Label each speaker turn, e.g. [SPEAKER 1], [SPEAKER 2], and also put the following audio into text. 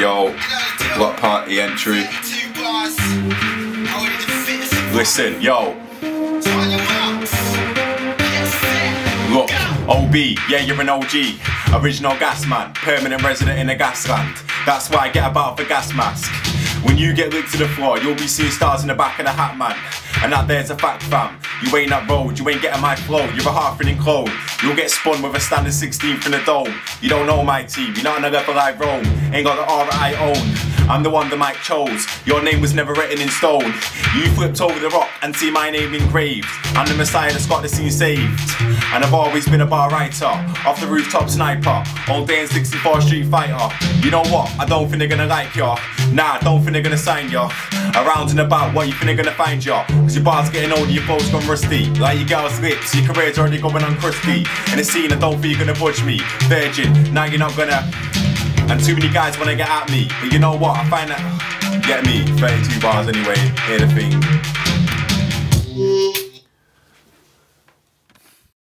[SPEAKER 1] Yo, what party entry? Listen, yo. Look, OB, yeah, you're an OG. Original gas man, permanent resident in a gas land. That's why I get about for gas mask. When you get licked to the floor, you'll be seeing stars in the back of the hat, man. And that there's a fact, fam. You ain't that road, you ain't getting my flow. You're a half-inning clone. You'll get spun with a standard 16th in the dome. You don't know my team, you're not on the level I roam. Ain't got the aura I own. I'm the one the Mike chose. Your name was never written in stone. You flipped over the rock and see my name engraved. I'm the Messiah that's got the scene saved. And I've always been a bar writer, off the rooftop sniper, all day in 64 Street Fighter. You know what? I don't think they're gonna like ya. Nah, I don't think they're gonna sign ya. Around and about, what you think they're gonna find ya? Cause your bar's getting older, your flow's gone rusty. Like your girl's lips, your career's already going on crusty. In the scene, I don't think you're gonna budge me. Virgin, now you're not gonna. And too many guys wanna get at me. But you know what? I find that. Get me, 32 bars anyway. Hear the thing.